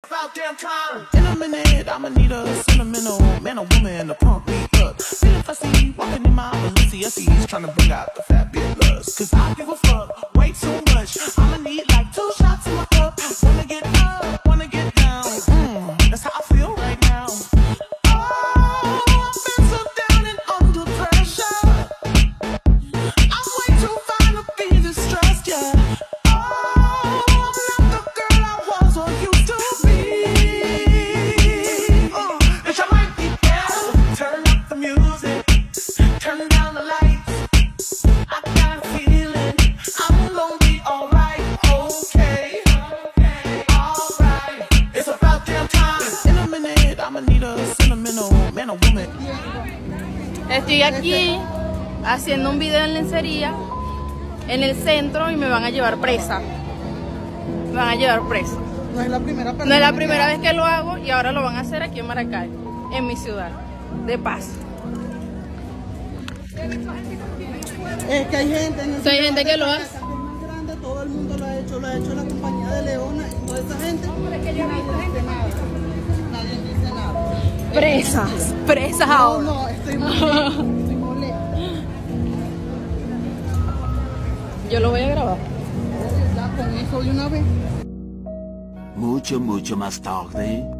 About damn time. In a minute, I'ma need a sentimental man or woman to pump me up. Feel if I see you walking in my Balenciennes, trying to bring out the fat bit lust. Cause I give a fuck way too much. I'ma need like 2 shots in my cup. Wanna get up, wanna get down. That's how I feel right now. Oh, I've been so down and under pressure. I'm way too fine to be distressed, yeah. Estoy aquí haciendo un video en lencería en el centro y me van a llevar presa. Me van a llevar presa. No es la primera persona. No es la primera vez que lo hago y ahora lo van a hacer aquí en Maracay, en mi ciudad, de paz. Es que hay gente en el hay gente que lo hace. Es más grande, todo el mundo lo ha hecho la compañía de Leona y toda esa gente. Nadie dice nada. Nadie dice nada. Presas ahora. No, estoy molesta. Estoy molesta. Yo lo voy a grabar. Ya con eso de una vez. Mucho más tarde.